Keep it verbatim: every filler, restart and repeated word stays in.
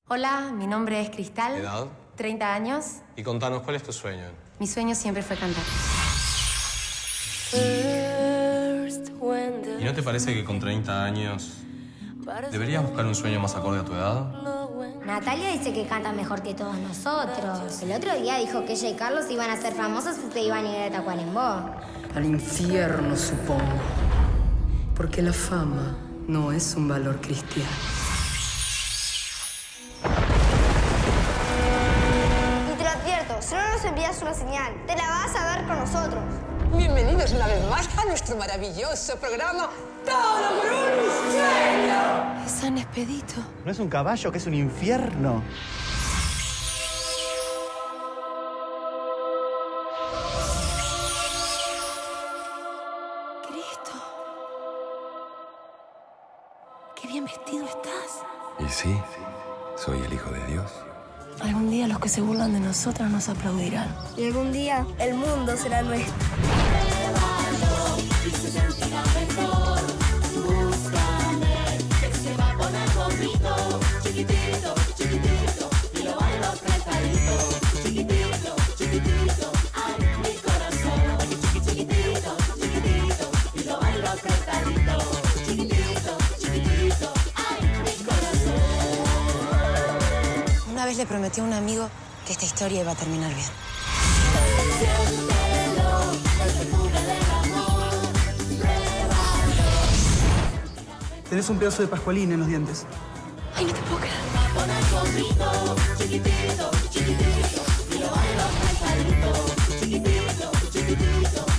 Hola, mi nombre es Cristal. ¿Edad? treinta años. Y contanos, ¿cuál es tu sueño? Mi sueño siempre fue cantar. ¿Y no te parece que con treinta años deberías buscar un sueño más acorde a tu edad? Natalia dice que canta mejor que todos nosotros. El otro día dijo que ella y Carlos iban a ser famosos y se iban a ir a Tacuarembó. Al infierno, supongo. Porque la fama no es un valor cristiano. Y te lo advierto, si no nos envías una señal, te la vas a ver con nosotros. Bienvenidos una vez más a nuestro maravilloso programa Todo por un sueño. Es San Expedito. No es un caballo, que es un infierno. Cristo. Qué bien vestido estás. Y sí, soy el Hijo de Dios. Algún día los que se burlan de nosotros nos aplaudirán. Y algún día el mundo será nuestro. Una vez le prometí a un amigo que esta historia iba a terminar bien. Tenés un pedazo de pascualín en los dientes. Ay, no te puedo creer. Chiquitito, chiquitito, y lo bailo apretadito, chiquitito, chiquitito.